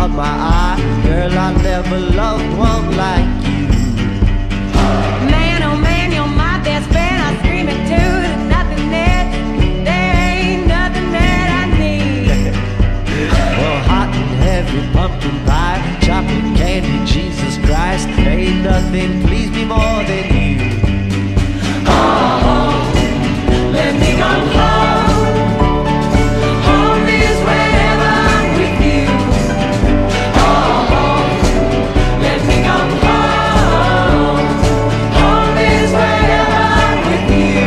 caught my eye. Girl, I never loved one like you. Man, oh man, you're my best friend. I scream it too. There's nothing that, there ain't nothing that I need. Well, hot and heavy pumpkin pie, chocolate candy, Jesus Christ, ain't nothing please me more than you. Oh, let me go home. Home is wherever I'm with you. Oh, let me go home. Home is wherever I'm with you.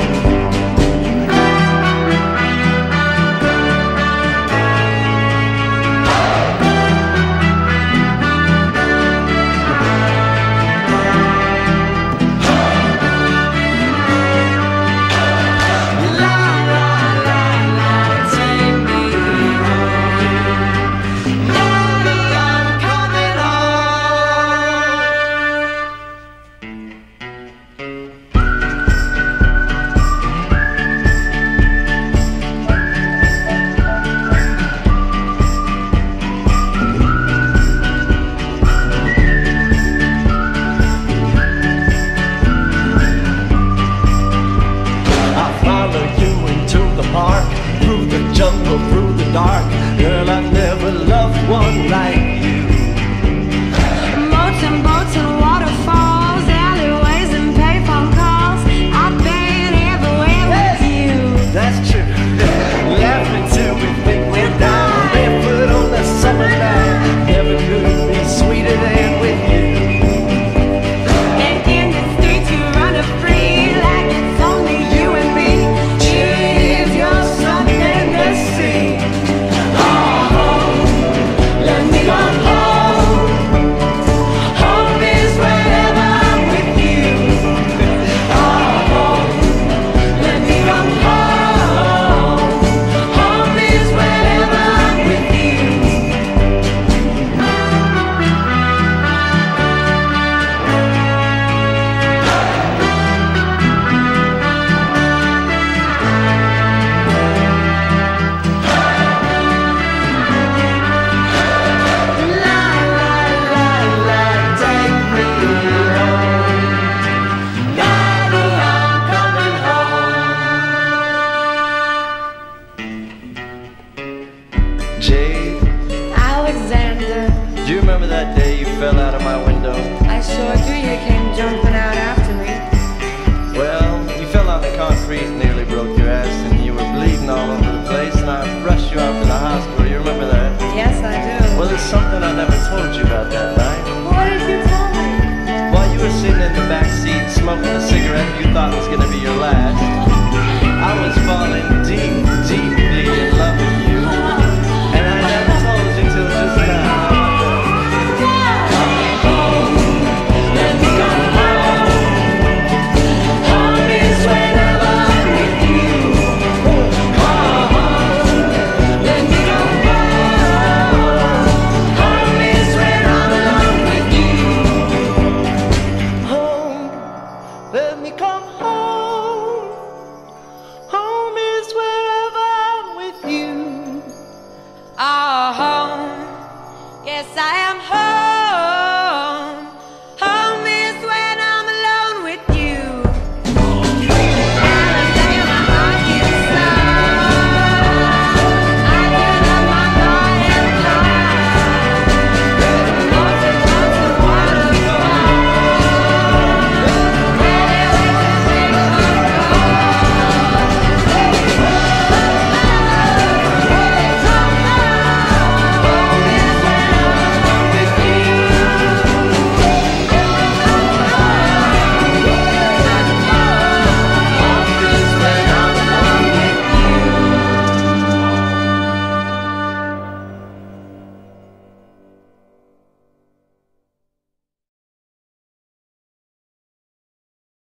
Through the jungle, through the dark, girl, I never loved one like you. Boats and boats and waterfalls, alleyways and payphone calls. I've been everywhere with you. That's true. Laughing till we think we're down, barefoot on the summer night. Never could be sweeter than with you. And in the streets you run free like it's only you and me. If you're something to see. Oh, let me go home. Home is wherever I'm with you. Oh, let me go home. Home is wherever I'm with you. Take me home. Daddy, I'm coming home. Jade, Alexander, do you remember that day you fell out of my window? I sure do. You came jumping out after me. Well, you fell on the concrete and nearly broke your ass, and you were bleeding all over the place, and I rushed you off to the hospital. You remember that? Yes, I do. Well, there's something I never told you about that night. What did you tell me? While you were sitting in the back seat smoking a cigarette you thought was going to be your last, I was falling deep, deeply in love with you, and I never told you till just now. Let me go home. Home is wherever I'm with you. Oh, let me go home. Home is where I belong with you. Home, let me come home. Home is wherever I'm with you. Oh, home. Yes, I am home.